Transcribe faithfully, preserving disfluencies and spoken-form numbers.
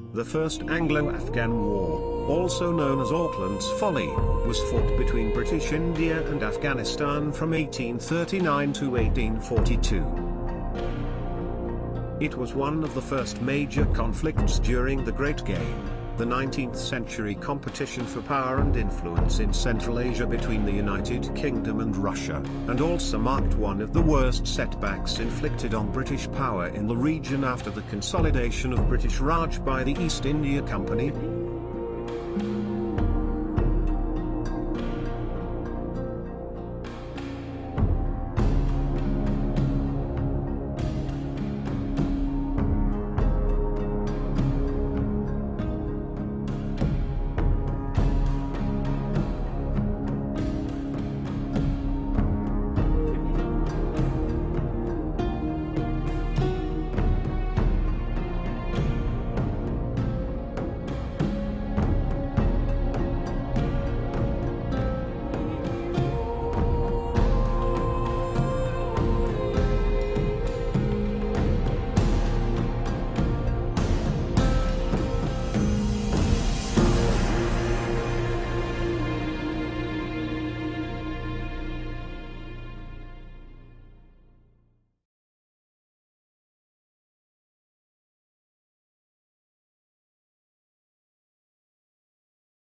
The First Anglo-Afghan War, also known as Auckland's Folly, was fought between British India and Afghanistan from eighteen thirty-nine to eighteen forty-two. It was one of the first major conflicts during the Great Game, the nineteenth century competition for power and influence in Central Asia between the United Kingdom and Russia, and also marked one of the worst setbacks inflicted on British power in the region after the consolidation of British Raj by the East India Company.